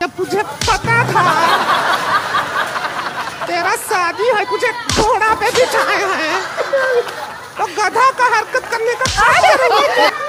तुझे पता था तेरा शादी है, तुझे घोड़ा पे बिठाए हैं तो गधा का हरकत करने का क्या करोगे?